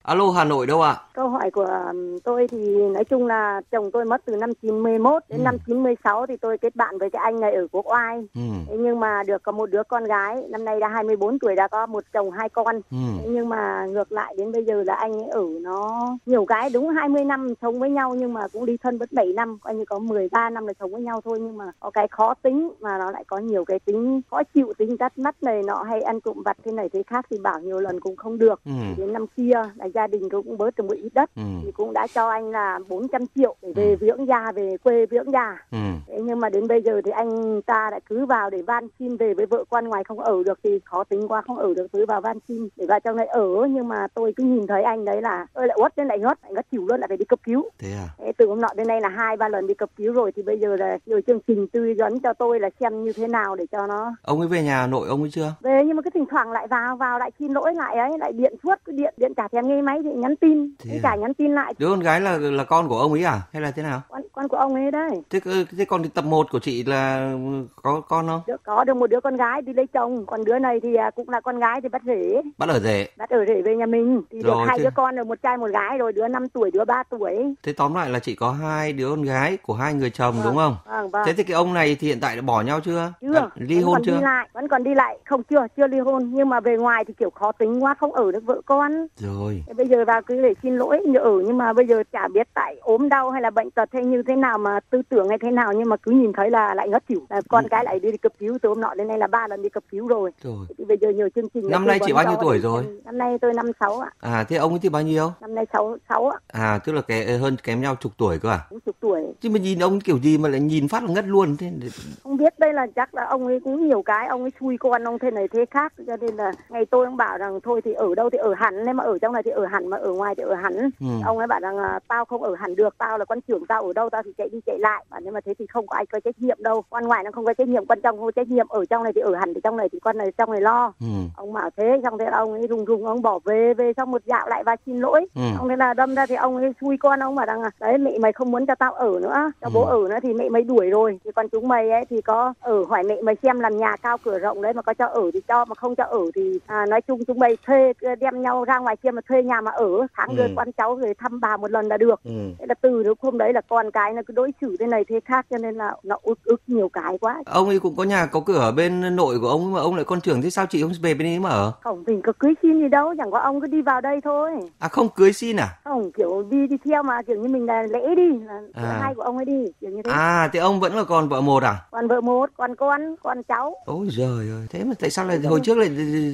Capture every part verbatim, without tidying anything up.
Alo, Hà Nội đâu ạ? Câu hỏi của tôi thì nói chung là chồng tôi mất từ năm chín mươi mốt đến ừ. năm chín mươi sáu thì tôi kết bạn với cái anh này ở Quốc Oai. Ừ. Thế nhưng mà được có một đứa con gái, năm nay đã hai mươi bốn tuổi, đã có một chồng hai con. Ừ. Thế nhưng mà ngược lại đến bây giờ là anh ấy ở nó nhiều cái, đúng hai mươi năm sống với nhau nhưng mà cũng ly thân mất bảy năm, coi như có mười ba năm là sống với nhau thôi, nhưng mà có cái khó tính mà nó lại có nhiều cái tính khó chịu, tính tắt mắt này nọ, hay ăn trộm vặt thế này thế khác thì bảo nhiều lần cũng không được. Ừ. Đến năm kia là gia đình cũng bớt được một ít đất. Ừ. Thì cũng đã cho anh là bốn trăm triệu để về ừ. viếng già, về quê viếng già. Ừ. Thế nhưng mà đến bây giờ thì anh ta lại cứ vào để van xin về với vợ con, ngoài không ở được thì khó tính quá không ở được, cứ vào van xin để vào trong này ở. Nhưng mà tôi cứ nhìn thấy anh đấy là tôi lại uất lên lại ngất, lại ngất xỉu luôn, lại phải đi cấp cứu. Thế à? Thế từ hôm nọ đến nay là hai ba lần đi cấp cứu rồi, thì bây giờ là nhiều chương trình tư vấn cho tôi là xem như thế nào để cho nó. Ông ấy về nhà Hà Nội ông ấy chưa? Về, nhưng mà cái thỉnh thoảng lại vào vào lại xin lỗi lại ấy, lại điện suốt, cái điện điện chả thèm nghe máy thì nhắn tin, chả nhắn tin lại. Đứa con gái là là con của ông ấy à hay là thế nào? Con con của ông ấy đấy. Thế thế còn tập một của chị là có con không? Được, có được một đứa con gái đi lấy chồng, còn đứa này thì cũng là con gái thì bắt rể. Bắt ở rể. Bắt ở rể về nhà mình. Thì rồi, được hai thế... đứa con rồi, một trai một gái rồi, đứa năm tuổi, đứa ba tuổi. Thế tóm lại là chị có hai đứa con gái của hai người chồng, vâng, đúng không? Vâng, vâng. Thế thì cái ông này thì hiện tại đã bỏ nhau chưa? Chưa. À, ly hôn chưa? Đi lại, vẫn còn đi lại, không chưa, chưa ly hôn, nhưng mà về ngoài thì kiểu khó tính quá, không ở được vợ con. Rồi. Thế bây giờ vào cứ để xin lỗi như ở, nhưng mà bây giờ chả biết tại ốm đau hay là bệnh tật hay như thế nào mà tư tưởng hay thế nào, nhưng mà cứ nhìn thấy là lại ngất xỉu. Là con ừ. cái lại đi, đi cấp cứu, từ hôm nọ đến nay là ba lần đi cấp cứu rồi. Rồi. Thì bây giờ nhiều chương trình. Năm nay chị bao nhiêu tuổi rồi? Năm nay tôi năm sáu ạ. À thế ông ấy thì bao nhiêu? Năm nay sáu sáu ạ. À tức là cái hơn kém nhau chục tuổi cơ à? Cũng chục tuổi. Chứ mà nhìn ông kiểu gì mà lại nhìn phát là ngất luôn thế? Không biết, đây là chắc là ông ấy cũng nhiều cái, ông ấy xui con ông thế này thế khác, cho nên là ngày tôi cũng bảo rằng thôi thì ở đâu thì ở hẳn, nếu mà ở trong này thì ở hẳn, mà ở ngoài thì ở hẳn. Ừ. Ông ấy bảo rằng à, tao không ở hẳn được, tao là con trưởng, tao ở đâu tao thì chạy đi chạy lại, và nếu mà thế thì không có ai có trách nhiệm đâu, con ngoài nó không có trách nhiệm, con trong không có trách nhiệm, ở trong này thì ở hẳn, thì trong này thì con này trong này lo. Ừ. Ông bảo thế, xong thế là ông ấy rùng rùng ông bỏ về, về xong một dạo lại và xin lỗi. Ừ. Ông thế là đâm ra thì ông ấy xui con, ông bảo rằng đấy mẹ mày không muốn cho tao ở nữa, cho ừ. bố ở nữa thì mẹ mày đuổi rồi, thì còn chúng mày ấy thì có ở, hỏi mẹ mày xem làm nhà cao cửa rộng đấy, mà có cho ở thì cho, mà không cho ở thì à, nói chung chúng mày thuê, đem nhau ra ngoài kia mà thuê nhà mà ở, tháng ừ. đưa con cháu rồi thăm bà một lần là được. Ừ. Thế là từ lúc hôm đấy là con cái nó cứ đối xử thế này thế khác, cho nên là nó ức ức nhiều cái quá. Ông ấy cũng có nhà có cửa ở bên nội của ông mà ông lại con trưởng, thế sao chị không về bên ấy mà ở? Không, mình có cưới xin gì đâu, chẳng có, ông cứ đi vào đây thôi. À không cưới xin à? Không, kiểu đi đi theo mà kiểu như mình là lễ đi, là à. hai của ông ấy đi kiểu như thế. À thế ông vẫn là còn vợ một à? Còn vợ một, còn con, con cháu. Ôi giời ơi, thế mà tại sao lại hồi trước lại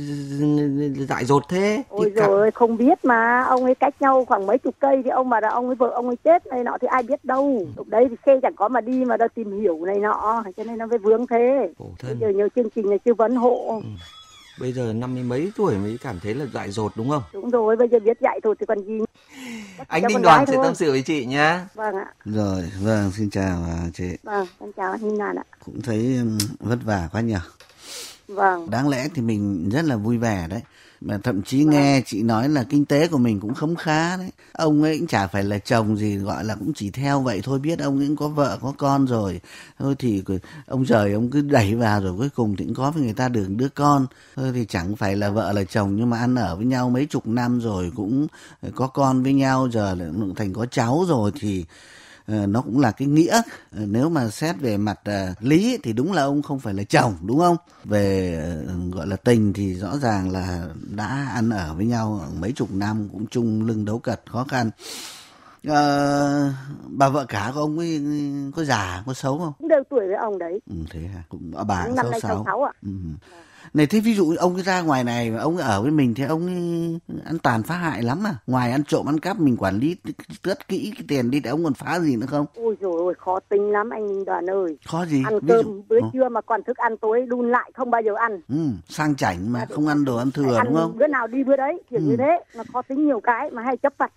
dại dột thế? Ôi giời, không biết mà, ông ấy cách nhau khoảng mấy chục cây thì ông mà là ông ấy vợ ông ấy chết này nọ thì ai biết đâu. Lúc đấy thì xe chẳng có mà đi mà đâu tìm hiểu này nọ, cho nên nó mới vướng thế. Bây giờ nhiều chương trình này tư vấn hộ. Ừ. Bây giờ năm mươi mấy tuổi mới cảm thấy là dại dột đúng không? Đúng rồi, bây giờ biết dại rồi thì còn gì. Anh Đinh Đoàn sẽ tâm sự với chị nhá. Vâng ạ. Rồi, vâng, xin chào chị. Vâng, xin chào anh Đinh Đoàn ạ. Cũng thấy vất vả quá nhỉ. Vâng. Đáng lẽ thì mình rất là vui vẻ đấy. Mà thậm chí vâng. nghe chị nói là kinh tế của mình cũng khấm khá đấy. Ông ấy cũng chả phải là chồng gì, gọi là cũng chỉ theo vậy thôi, biết ông ấy cũng có vợ có con rồi. Thôi thì ông trời ông cứ đẩy vào rồi cuối cùng thì cũng có với người ta được đứa con. Thôi thì chẳng phải là vợ là chồng, nhưng mà ăn ở với nhau mấy chục năm rồi, cũng có con với nhau, giờ là thành có cháu rồi thì nó cũng là cái nghĩa. Nếu mà xét về mặt uh, lý thì đúng là ông không phải là chồng, đúng không? Về uh, gọi là tình thì rõ ràng là đã ăn ở với nhau mấy chục năm, cũng chung lưng đấu cật khó khăn. Uh, bà vợ cả của ông ấy có già có xấu không? Cũng đều tuổi với ông đấy. Ừ, thế à? Cũng bà năm nay sáu sáu ạ. Ừ. Này thế ví dụ ông ấy ra ngoài này mà ông ấy ở với mình thì ông ấy ăn tàn phá hại lắm à? Ngoài ăn trộm ăn cắp mình quản lý rất kỹ cái tiền đi thì ông còn phá gì nữa không? Ôi dồi ôi, khó tính lắm anh Đoàn ơi. Khó gì? Ăn ví cơm dụ... bữa trưa mà còn thức ăn tối đun lại không bao giờ ăn. Ừ, sang chảnh mà không ăn đồ ăn thừa ăn đúng không? Bữa nào đi bữa đấy kiểu ừ. như thế, mà khó tính nhiều cái mà hay chấp vặt.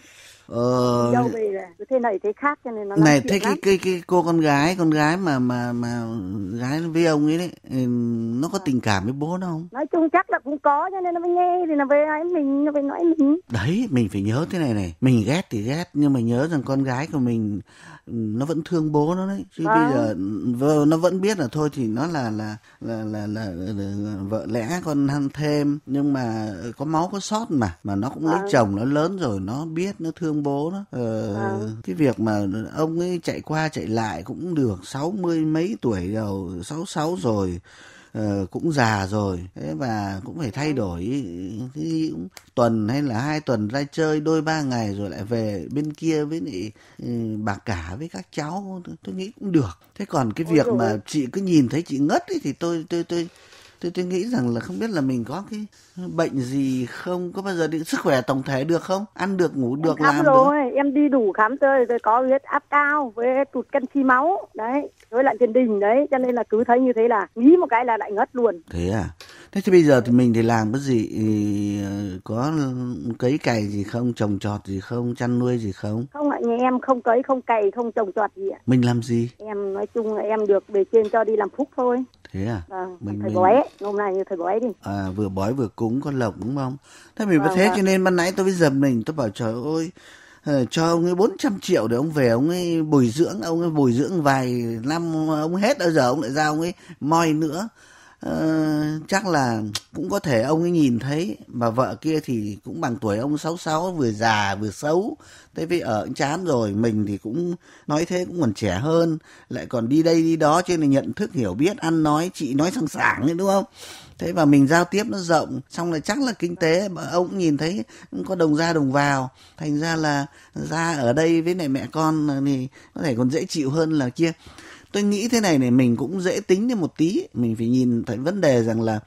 Ờ... dâu về là cứ thế này thế khác cho nên nó này thế cái, cái cái cô con gái con gái mà mà mà gái với ông ấy đấy, nó có tình cảm với bố nó không? Nói chung chắc là cũng có, cho nên nó mới nghe thì nó về nói mình, nó về nói mình. Đấy, mình phải nhớ thế này này, mình ghét thì ghét nhưng mà nhớ rằng con gái của mình nó vẫn thương bố nó đấy, chứ à. Bây giờ vợ nó vẫn biết là thôi thì nó là là là là, là, là, là vợ lẽ con ăn thêm, nhưng mà có máu có sót mà mà nó cũng à. lấy chồng nó lớn rồi, nó biết nó thương bố nó. Ờ, à. Cái việc mà ông ấy chạy qua chạy lại cũng được sáu mươi mấy tuổi rồi, sáu sáu rồi. Uh, cũng già rồi, thế và cũng phải thay đổi cái tuần hay là hai tuần ra chơi đôi ba ngày rồi lại về bên kia với lại uh, bà cả với các cháu, tôi, tôi nghĩ cũng được. Thế còn cái việc mà chị cứ nhìn thấy chị ngất ấy thì tôi tôi tôi tôi tôi nghĩ rằng là không biết là mình có cái bệnh gì không, có bao giờ đi sức khỏe tổng thể được không, ăn được ngủ được, em làm rồi. được. Em đi đủ khám tôi tôi có huyết áp cao với tụt canxi máu đấy, rối loạn tiền đình đấy, cho nên là cứ thấy như thế là nghĩ một cái là lại ngất luôn. Thế à? Thế thì bây giờ thì mình thì làm cái gì, có cấy cày gì không, trồng trọt gì không, chăn nuôi gì không? Không ạ, nhà em không cấy không cày không trồng trọt gì ạ. Mình làm gì? Em nói chung là em được bề trên cho đi làm phúc thôi. Thế à? Vâng, mình thầy mình... bói ấy, hôm nay như thầy bói đi. À, vừa bói vừa cúng con lộc đúng không? Thế mình vâng, phải thế vâng. Cho nên ban nãy tôi mới dầm mình, tôi bảo trời ơi, cho ông ấy bốn trăm triệu để ông về ông ấy bồi dưỡng, ông ấy bồi dưỡng vài năm ông hết, bây giờ ông lại ra ông ấy moi nữa. Ờ, chắc là cũng có thể ông ấy nhìn thấy bà vợ kia thì cũng bằng tuổi ông sáu sáu, vừa già vừa xấu, thế vì ở chán rồi, mình thì cũng nói thế cũng còn trẻ hơn, lại còn đi đây đi đó, cho nên nhận thức hiểu biết ăn nói chị nói sẵn sàng ấy, đúng không? Thế và mình giao tiếp nó rộng, xong là chắc là kinh tế ông cũng nhìn thấy có đồng ra đồng vào, thành ra là ra ở đây với lại mẹ con thì có thể còn dễ chịu hơn là kia. Tôi nghĩ thế này này, mình cũng dễ tính thêm một tí, mình phải nhìn thấy vấn đề rằng là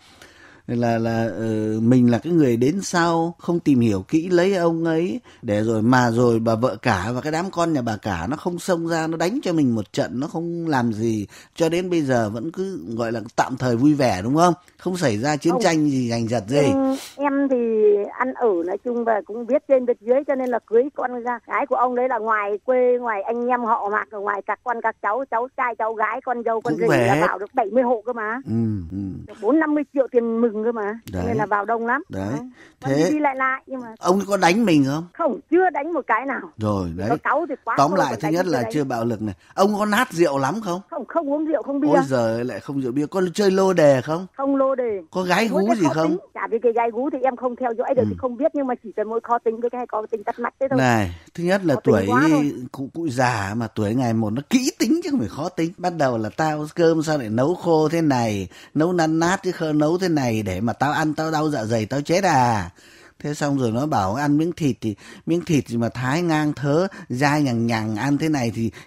là là uh, mình là cái người đến sau, không tìm hiểu kỹ lấy ông ấy, để rồi mà rồi bà vợ cả và cái đám con nhà bà cả nó không xông ra nó đánh cho mình một trận, nó không làm gì, cho đến bây giờ vẫn cứ gọi là tạm thời vui vẻ, đúng không? Không xảy ra chiến không. tranh gì giành giật gì. Ừ, em thì ăn ở nói chung và cũng biết trên biết dưới, cho nên là cưới con ra gái của ông đấy là ngoài quê, ngoài anh em họ Mạc, ở ngoài các con các cháu, cháu trai cháu gái, con dâu con rể là vào được bảy mươi hộ cơ mà. Ừ, ừ. bốn năm mươi triệu tiền mừng cơ mà. Đấy. Nên là vào đông lắm. Đấy. Đó. Thế đi, đi lại lại nhưng mà ông có đánh mình không? Không, chưa đánh một cái nào. Rồi đấy. Có cáu thì quá. Tóm lại thứ nhất là chưa bạo lực này. Ông có nát rượu lắm không? Không, không uống rượu không bia. Ôi giời, lại không rượu bia. Có chơi lô đề không? Không lô đề. Có gái gú gì không? Tính. Chả vì cái gái gú thì em không theo dõi được ừ. thì không biết, nhưng mà chỉ cần mỗi khó tính với cái có tính tắt mắt thế thôi. Này, thứ nhất là có tuổi cụ cụ già mà tuổi ngày một nó kỹ tính chứ không phải khó tính. Bắt đầu là tao cơm sao lại nấu khô thế này, nấu năn nát chứ không nấu thế này để mà tao ăn tao đau dạ dày tao chết à. Thế xong rồi nó bảo ăn miếng thịt thì miếng thịt gì mà thái ngang thớ dai nhằng nhằng, ăn thế này thì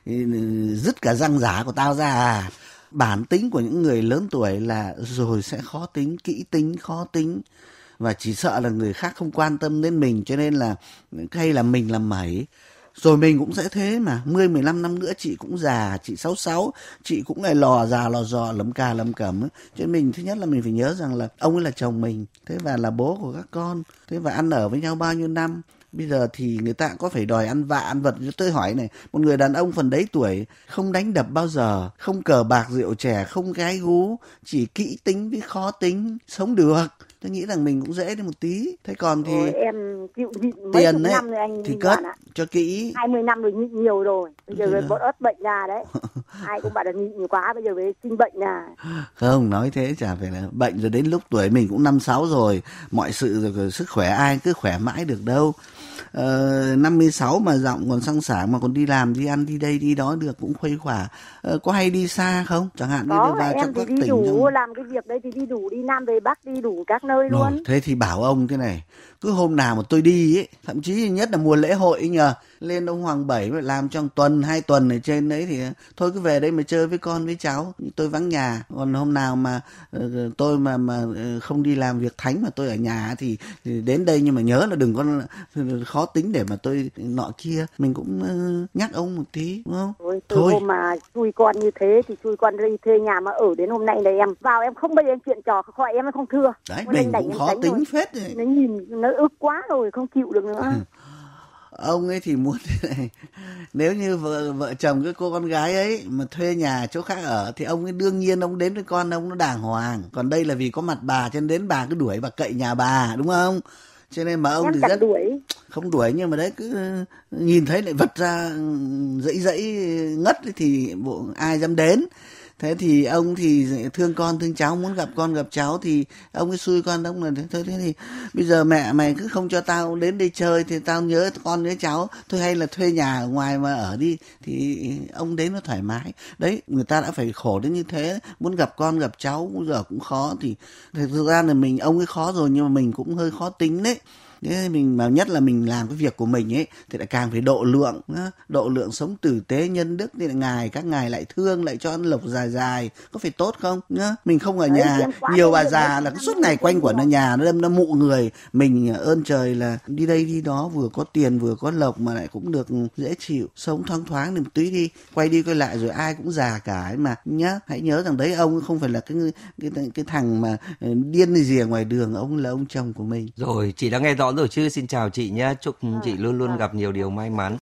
dứt cả răng giả của tao ra à. Bản tính của những người lớn tuổi là rồi sẽ khó tính, kỹ tính, khó tính, và chỉ sợ là người khác không quan tâm đến mình, cho nên là hay là mình làm mẩy. Rồi mình cũng sẽ thế mà, mười mười lăm năm nữa chị cũng già, chị sáu sáu, chị cũng lại lò già lò dò lấm cà lấm cẩm ấy. Cho nên mình thứ nhất là mình phải nhớ rằng là ông ấy là chồng mình, thế và là bố của các con, thế và ăn ở với nhau bao nhiêu năm. Bây giờ thì người ta có phải đòi ăn vạ ăn vật. Tôi hỏi này, một người đàn ông phần đấy tuổi, không đánh đập bao giờ, không cờ bạc rượu chè, không gái gú, chỉ kỹ tính với khó tính, sống được. Tôi nghĩ rằng mình cũng dễ đi một tí. Thế còn thì Ôi, em chịu nhịn mấy tiền chục ấy, năm rồi anh thì cất cho kỹ. hai mươi năm rồi nhịn nhiều rồi. Bây giờ về bớt ớt bệnh ra đấy. Ai cũng bảo là nhịn nhiều quá, bây giờ về sinh bệnh là. Không, nói thế chả phải là bệnh, rồi đến lúc tuổi mình cũng năm sáu rồi, mọi sự rồi, sức khỏe ai cứ khỏe mãi được đâu. Ờ, năm mươi sáu mà giọng còn sang sảng mà còn đi làm đi ăn đi đây đi đó được, cũng khuây khỏa. Ờ, có hay đi xa không? Chẳng hạn như có, vào em trong thì các đi tỉnh đủ trong... làm cái việc đấy thì đi đủ, đi Nam về Bắc đi đủ các nơi rồi, luôn. Thế thì bảo ông thế này, cứ hôm nào mà tôi đi ấy, thậm chí nhất là mùa lễ hội ấy nhờ, lên ông Hoàng Bảy mà làm trong tuần hai tuần ở trên đấy thì thôi cứ về đây mà chơi với con với cháu, tôi vắng nhà. Còn hôm nào mà uh, tôi mà mà uh, không đi làm việc thánh mà tôi ở nhà thì, thì đến đây, nhưng mà nhớ là đừng có khó tính để mà tôi nọ kia. Mình cũng uh, nhắc ông một tí, đúng không? Thôi, từ thôi. Hôm mà chui con như thế thì chui con đi thuê nhà mà ở đến hôm nay này em vào em không bao giờ em chuyện trò khỏi em không thưa. Đấy, mình cũng khó tính phết rồi. Nó nhìn nó ức quá rồi không chịu được nữa. Ừ. Ông ấy thì muốn thế này, nếu như vợ vợ chồng cái cô con gái ấy mà thuê nhà chỗ khác ở thì ông ấy đương nhiên ông đến với con ông nó đàng hoàng. Còn đây là vì có mặt bà cho nên đến bà cứ đuổi bà cậy nhà bà, đúng không? Cho nên mà ông em thì chẳng rất đuổi. Không đuổi, nhưng mà đấy cứ nhìn thấy lại vật ra dãy dãy ngất ấy thì bộ ai dám đến. Thế thì ông thì thương con thương cháu, muốn gặp con gặp cháu thì ông ấy xui con ông là thôi, thế thì bây giờ mẹ mày cứ không cho tao đến đây chơi thì tao nhớ con nhớ cháu thôi, hay là thuê nhà ở ngoài mà ở đi, thì ông đến nó thoải mái. Đấy, người ta đã phải khổ đến như thế, muốn gặp con gặp cháu bây giờ cũng khó, thì thực ra là mình ông ấy khó rồi nhưng mà mình cũng hơi khó tính đấy. Thế mình mà nhất là mình làm cái việc của mình ấy thì lại càng phải độ lượng, độ lượng sống tử tế nhân đức, thì lại ngài các ngài lại thương, lại cho ăn lộc dài dài, có phải tốt không nhá? Mình không ở nhà nhiều bà già là suốt ngày quanh quẩn ở nhà nó đâm nó mụ người. Mình ơn trời là đi đây đi đó, vừa có tiền vừa có lộc mà lại cũng được dễ chịu, sống thoáng thoáng thì một tí đi, quay đi quay lại rồi ai cũng già cả ấy mà nhá. Hãy nhớ rằng đấy, ông không phải là cái cái cái, cái thằng mà điên gì ở ngoài đường, ông là ông chồng của mình. Rồi, chị đã nghe rõ rồi chứ. Xin chào chị nhé. Chúc chị luôn luôn gặp nhiều điều may mắn.